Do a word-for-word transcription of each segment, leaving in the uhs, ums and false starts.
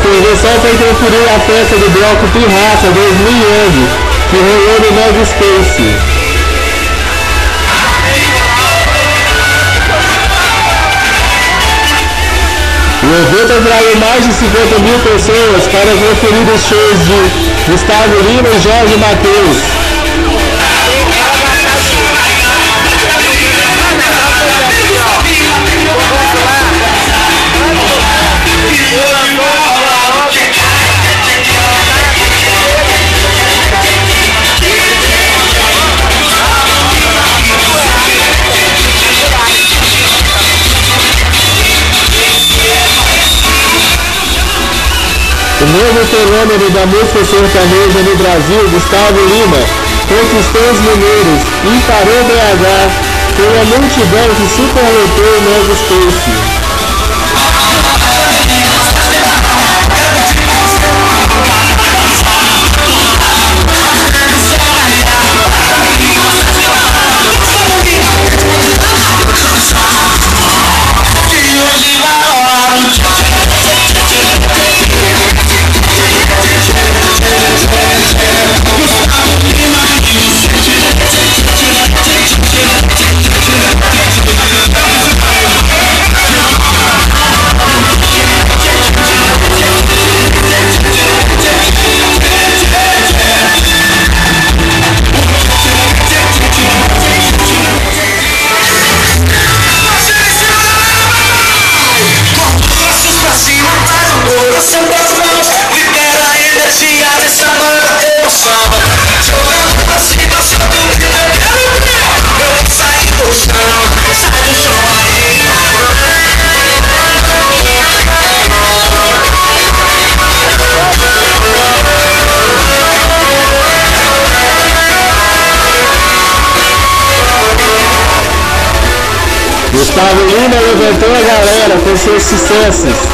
Convenção foi conferir a festa do bloco Pirraça dois mil e onze, que rolou no Nova Space. O evento atraiu mais de cinquenta mil pessoas para conferir os shows de Gustavo Lima e Jorge Mateus. O novo fenômeno da música sertaneja no Brasil, Gustavo Lima, conquistou os mineiros e parou B H com uma multidão que superlotou o Nova Space. Gustavo Lima levantou a galera com seus sucessos.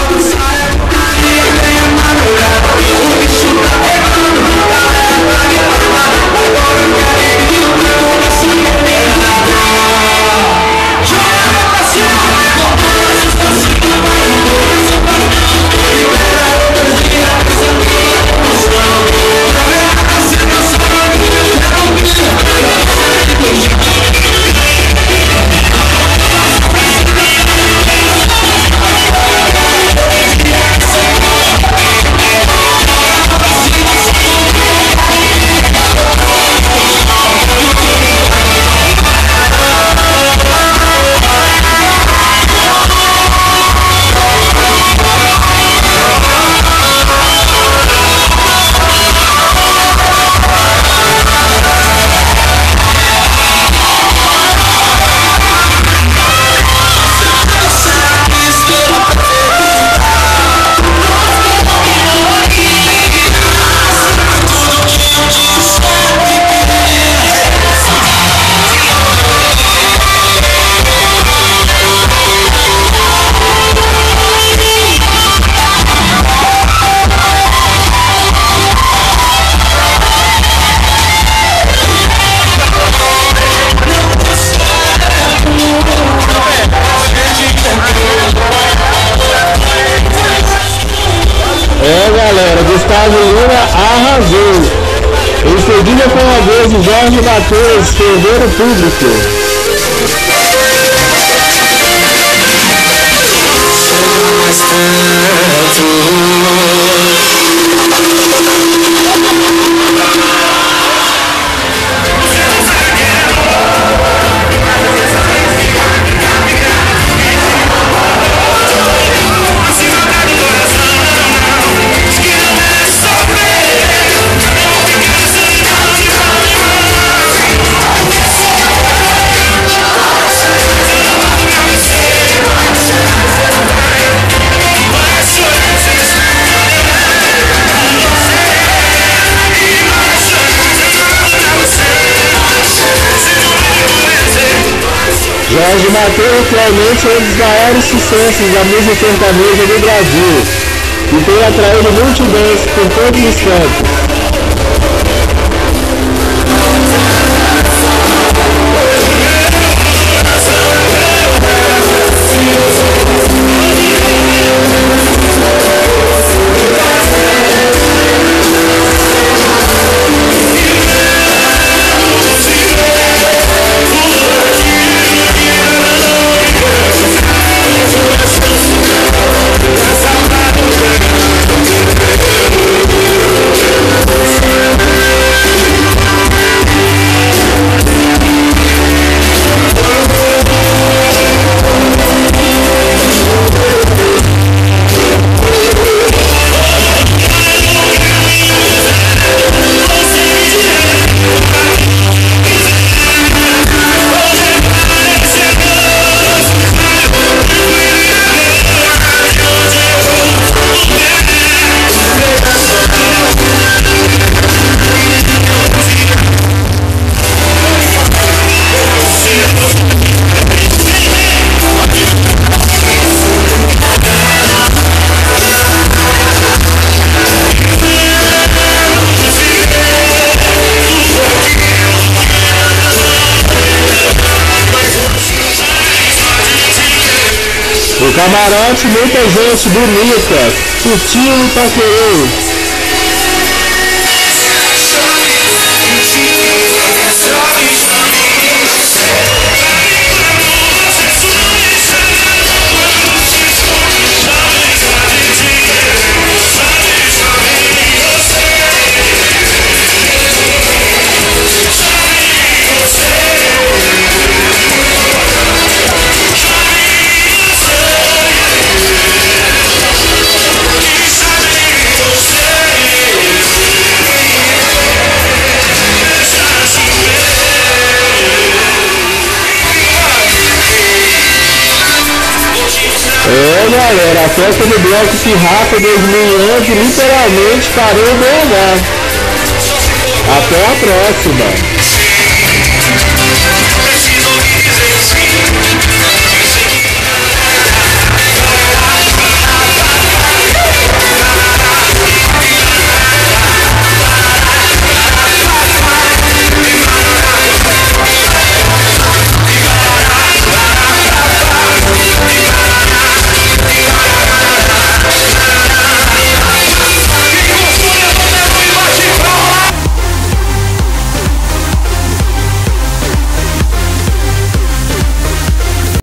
É, galera, Gustavo Lima arrasou. Em seguida, com a vez de Jorge Mateus, ferver o público. Jorge Mateus atualmente é um dos maiores sucessos da música sertaneja do Brasil e tem atraído multidões por todos os cantos. Camarote, muita gente bonita, curtiu e paquerou. É, galera, a festa do Bloco Pirraca dois mil e onze literalmente parou o B H. Até a próxima!